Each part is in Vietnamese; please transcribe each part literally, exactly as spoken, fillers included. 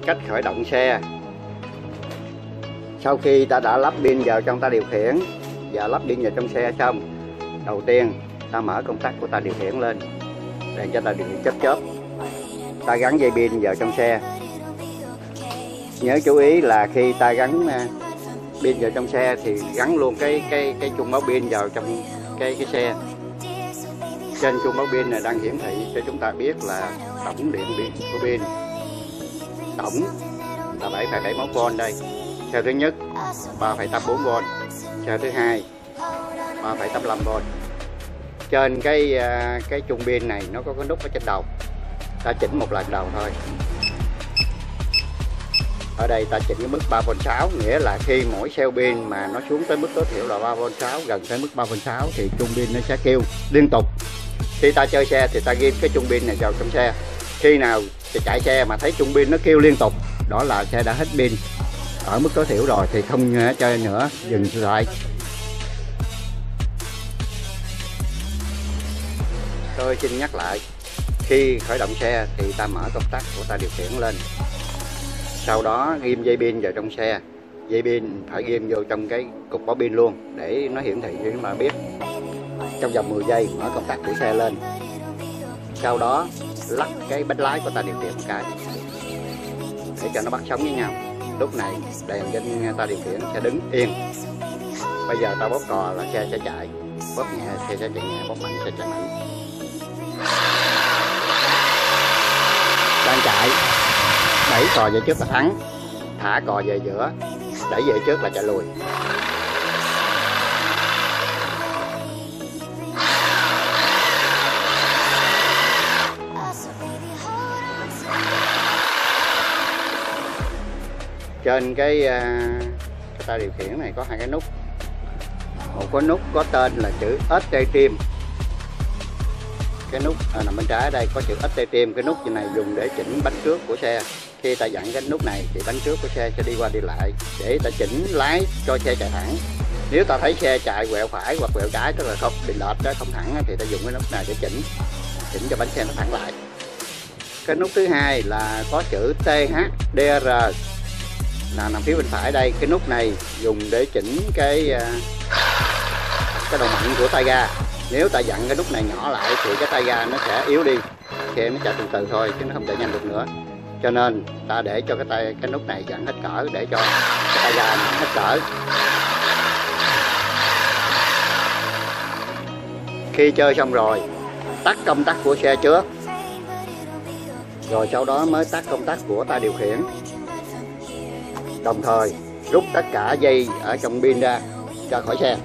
Cách khởi động xe. Sau khi ta đã lắp pin vào trong ta điều khiển và lắp pin vào trong xe xong, đầu tiên ta mở công tắc của ta điều khiển lên, đèn cho ta điều khiển chớp chớp. Ta gắn dây pin vào trong xe. Nhớ chú ý là khi ta gắn pin vào trong xe thì gắn luôn cái cái cái chuông báo pin vào trong cái cái xe. Trên chuông báo pin này đang hiển thị cho chúng ta biết là tổng điện pin của pin. Tổng là bảy phẩy bảy mươi mốt vôn đây. Xe thứ nhất ba phẩy tám mươi bốn vôn, xe thứ hai ba phẩy tám mươi lăm vôn. Trên cái cái chuông pin này nó có cái nút ở trên đầu. Ta chỉnh một lần đầu thôi. Ở đây ta chỉnh cái mức ba vôn sáu, nghĩa là khi mỗi cell pin mà nó xuống tới mức tối thiểu là ba vôn sáu, gần tới mức ba vôn sáu thì chuông pin nó sẽ kêu liên tục. Khi ta chơi xe thì ta ghim cái chuông pin này vào trong xe. Khi nào chạy xe mà thấy chuông pin nó kêu liên tục, đó là xe đã hết pin ở mức tối thiểu rồi thì không chơi nữa, dừng lại. Tôi xin nhắc lại, khi khởi động xe thì ta mở công tắc của ta điều khiển lên, sau đó ghim dây pin vào trong xe. Dây pin phải ghim vô trong cái cục báo pin luôn để nó hiển thị cho chúng ta biết. Trong vòng mười giây mở công tắc của xe lên, sau đó lắc cái bánh lái của ta điều khiển một cái để cho nó bắt sóng với nhau. Lúc này đèn trên ta điều khiển sẽ đứng yên. Bây giờ ta bóp cò là xe sẽ chạy, bóp nhẹ xe sẽ chạy nhẹ, bóp mạnh xe chạy mạnh. Đang chạy, đẩy cò về trước là thắng, thả cò về giữa, đẩy về trước là chạy lùi. Trên cái, cái ta điều khiển này có hai cái nút. Một cái nút có tên là chữ ét tê Trim. Cái nút à, nằm bên trái ở đây có chữ ét tê Trim. Cái nút này dùng để chỉnh bánh trước của xe. Khi ta dặn cái nút này thì bánh trước của xe sẽ đi qua đi lại để ta chỉnh lái cho xe chạy thẳng. Nếu ta thấy xe chạy quẹo phải hoặc quẹo trái, tức là không bị lệch đó, không thẳng, thì ta dùng cái nút này để chỉnh chỉnh cho bánh xe nó thẳng lại. Cái nút thứ hai là có chữ tê hát đê rờ là nằm phía bên phải đây. Cái nút này dùng để chỉnh cái cái độ mạnh của tay ga. Nếu ta dặn cái nút này nhỏ lại thì cái tay ga nó sẽ yếu đi, xe nó chạy từ từ thôi chứ nó không chạy nhanh được nữa. Cho nên ta để cho cái tay cái nút này dặn hết cỡ để cho cái tay ga nó hết cỡ. Khi chơi xong rồi, tắt công tắc của xe trước, rồi sau đó mới tắt công tắc của ta điều khiển. Đồng thời rút tất cả dây ở trong pin ra ra khỏi xe.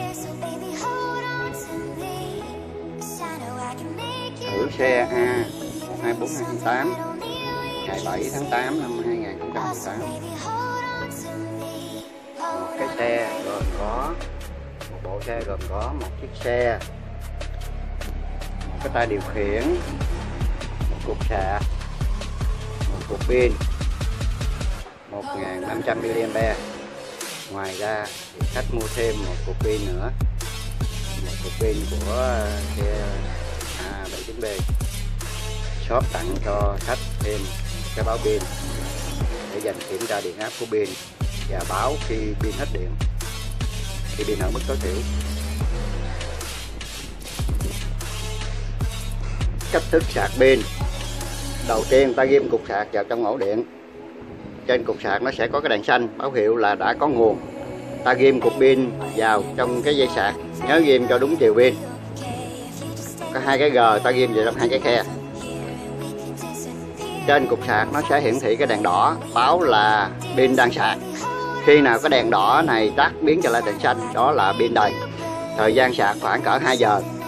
Thử xe A một hai bốn hai tám ngày bảy tháng tám năm hai nghìn không trăm mười tám. Một cái xe gồm có một bộ xe gồm có một chiếc xe, một cái tay điều khiển, một cục sạc, một cục pin một nghìn năm trăm mi li am pe. Ngoài ra thì khách mua thêm một cục pin nữa, một cục pin của xe A bảy chín B. Shop tặng cho khách thêm cái báo pin để dành kiểm tra điện áp của pin và báo khi pin hết điện, khi pin ở mức tối thiểu. Cách thức sạc pin. Đầu tiên ta ghim cục sạc vào trong ổ điện. Trên cục sạc nó sẽ có cái đèn xanh báo hiệu là đã có nguồn. Ta ghim cục pin vào trong cái dây sạc, nhớ ghim cho đúng chiều pin. Có hai cái G ta ghim vào trong hai cái khe. Trên cục sạc nó sẽ hiển thị cái đèn đỏ báo là pin đang sạc. Khi nào cái đèn đỏ này tắt biến trở lại đèn xanh, đó là pin đầy. Thời gian sạc khoảng cỡ hai giờ.